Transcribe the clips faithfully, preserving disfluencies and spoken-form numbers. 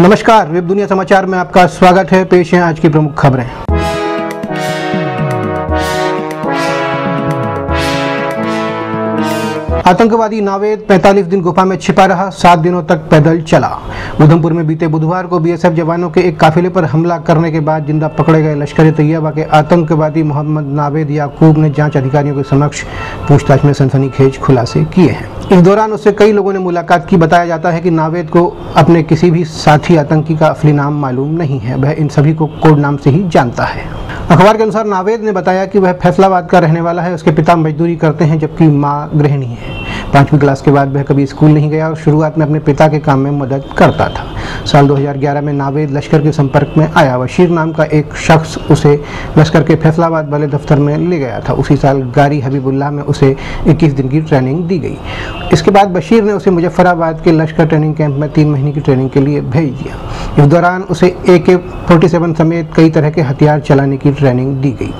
नमस्कार, वेब दुनिया समाचार में आपका स्वागत है। पेश है आज की प्रमुख खबरें। आतंकवादी नावेद पैंतालीस दिन गुफा में छिपा रहा, सात दिनों तक पैदल चला। उधमपुर में बीते बुधवार को बीएसएफ जवानों के एक काफिले पर हमला करने के बाद जिंदा पकड़े गए लश्कर तैयबा के आतंकवादी मोहम्मद नावेद याकूब ने जांच अधिकारियों के समक्ष पूछताछ में सनसनीखेज खुलासे किए हैं। इस दौरान उससे कई लोगों ने मुलाकात की। बताया जाता है कि नावेद को अपने किसी भी साथी आतंकी का असली नाम मालूम नहीं है, वह इन सभी को कोड नाम से ही जानता है। अखबार के अनुसार नावेद ने बताया कि वह फैसलाबाद का रहने वाला है। उसके पिता मजदूरी करते हैं जबकि माँ गृहिणी है। पांचवी क्लास के बाद वह कभी स्कूल नहीं गया और शुरुआत में अपने पिता के काम में मदद करता था। साल दो हज़ार ग्यारह में नावेद लश्कर के संपर्क में आया। बशीर नाम का एक शख्स उसे लश्कर के फैसलाबाद वाले दफ्तर में ले गया था। उसी साल गारी हबीबुल्लाह में उसे इक्कीस दिन की ट्रेनिंग दी गई। इसके बाद बशीर ने उसे मुजफ्फराबाद के लश्कर ट्रेनिंग कैंप में तीन महीने की ट्रेनिंग के लिए भेज दिया। इस दौरान उसे ए के फोर्टी सेवन समेत कई तरह के हथियार चलाने की ट्रेनिंग दी गई।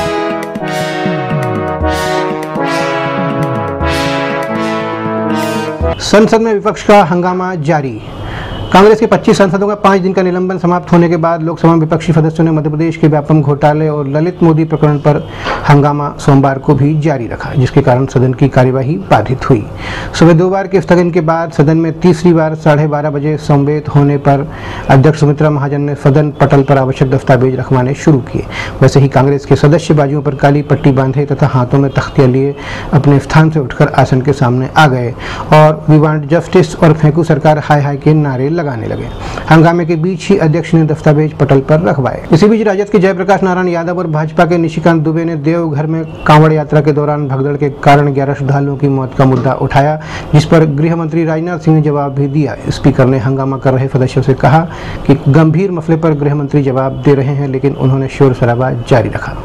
संसद में विपक्ष का हंगामा जारी। कांग्रेस के पच्चीस सांसदों का पाँच दिन का निलंबन समाप्त होने के बाद लोकसभा में विपक्षी सदस्यों ने मध्य प्रदेश के व्यापम घोटाले और ललित मोदी प्रकरण पर हंगामा सोमवार को भी जारी रखा, जिसके कारण सदन की कार्यवाही बाधित हुई। सुबह दो बार के स्थगन के बाद सदन में तीसरी बार साढ़े बारह बजे समवेत होने पर अध्यक्ष सुमित्रा महाजन ने सदन पटल पर आवश्यक दस्तावेज रखवाने शुरू किए। वैसे ही कांग्रेस के सदस्य बाजुओं पर काली पट्टी बांधे तथा हाथों में तख्तियां लिए अपने स्थान से उठकर आसन के सामने आ गए और वी वांट जस्टिस और फेंकू सरकार हाय हाय के नारे लगाने लगे। हंगामे के बीच ही अध्यक्ष ने दस्तावेज पटल पर रखवाए। इसी बीच राजद के जयप्रकाश नारायण यादव और भाजपा के निशिकांत दुबे ने देवघर में कांवड़ यात्रा के दौरान भगदड़ के कारण ग्यारह श्रद्धालुओं की मौत का मुद्दा उठाया, जिस पर गृह मंत्री राजनाथ सिंह ने जवाब भी दिया। स्पीकर ने हंगामा कर रहे सदस्यों से कहा कि गंभीर मसले पर गृह मंत्री जवाब दे रहे हैं, लेकिन उन्होंने शोर शराबा जारी रखा।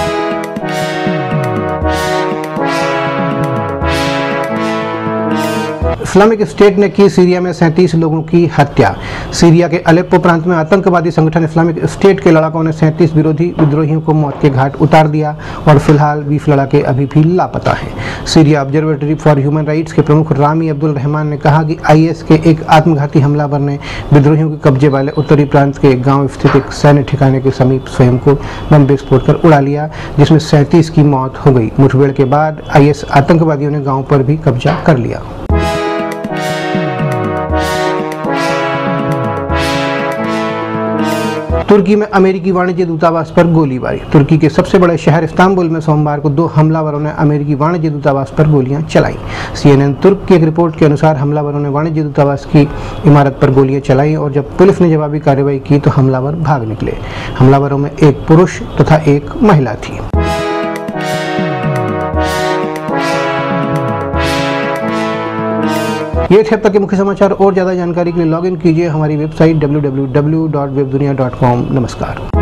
इस्लामिक स्टेट ने की सीरिया में सैंतीस लोगों की हत्या। सीरिया के अलेप्पो प्रांत में आतंकवादी संगठन इस्लामिक स्टेट के लड़ाकों ने सैंतीस विरोधी विद्रोहियों को मौत के घाट उतार दिया और फिलहाल बीस लड़ाके अभी भी लापता हैं। Syria observatory for human rights के प्रमुख रामी अब्दुल रहमान ने कहा कि आईएस के एक आत्मघाती हमलावर ने विद्रोहियों के कब्जे वाले उत्तरी प्रांत के एक गाँव स्थित एक सैन्य ठिकाने के समीप स्वयं को बम विस्फोट कर उड़ा लिया, जिसमें सैंतीस की मौत हो गई। मुठभेड़ के बाद आईएस आतंकवादियों ने गाँव पर भी कब्जा कर लिया। तुर्की में अमेरिकी वाणिज्य दूतावास पर गोलीबारी। तुर्की के सबसे बड़े शहर इस्तांबुल में सोमवार को दो हमलावरों ने अमेरिकी वाणिज्य दूतावास पर गोलियां चलाई। सीएनएन तुर्क की एक रिपोर्ट के अनुसार हमलावरों ने वाणिज्य दूतावास की इमारत पर गोलियां चलाई और जब पुलिस ने जवाबी कार्रवाई की तो हमलावर भाग निकले। हमलावरों में एक पुरुष तथा एक महिला थी। ये थे अब तक के मुख्य समाचार। और ज़्यादा जानकारी के लिए लॉग इन कीजिए हमारी website W W W dot Webdunia dot com. नमस्कार।